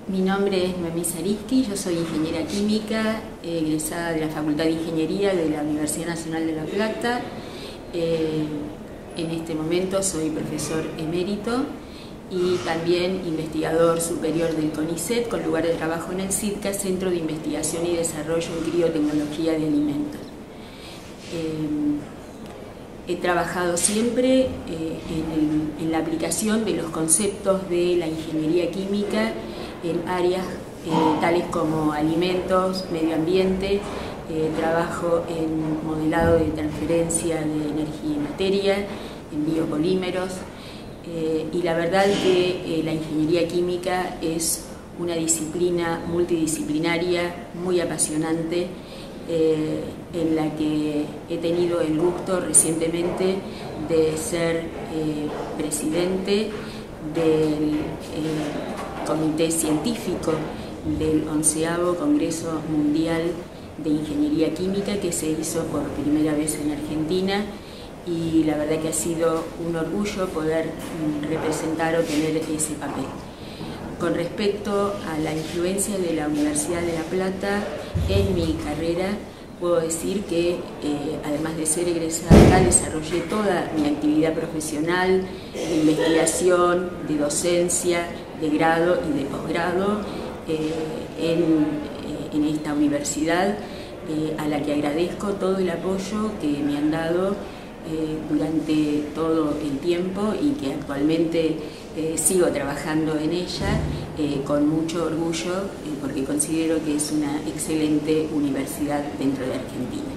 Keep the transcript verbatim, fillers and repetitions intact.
Mi nombre es Noemí Zariski, yo soy ingeniera química, egresada de la Facultad de Ingeniería de la Universidad Nacional de La Plata. Eh, en este momento soy profesor emérito y también investigador superior del CONICET, con lugar de trabajo en el CIDCA, Centro de Investigación y Desarrollo en Criotecnología de Alimentos. Eh, He trabajado siempre eh, en, el, en la aplicación de los conceptos de la ingeniería química en áreas eh, tales como alimentos, medio ambiente, eh, trabajo en modelado de transferencia de energía y materia, en biopolímeros, eh, y la verdad que eh, la ingeniería química es una disciplina multidisciplinaria muy apasionante, Eh, en la que he tenido el gusto recientemente de ser eh, presidente del eh, Comité Científico del onceavo Congreso Mundial de Ingeniería Química, que se hizo por primera vez en Argentina, y la verdad que ha sido un orgullo poder representar o tener ese papel. Con respecto a la influencia de la Universidad de La Plata en mi carrera, puedo decir que eh, además de ser egresada acá, desarrollé toda mi actividad profesional de investigación, de docencia, de grado y de posgrado eh, en, eh, en esta universidad, eh, a la que agradezco todo el apoyo que me han dado Eh, durante todo el tiempo y que actualmente eh, sigo trabajando en ella eh, con mucho orgullo, eh, porque considero que es una excelente universidad dentro de Argentina.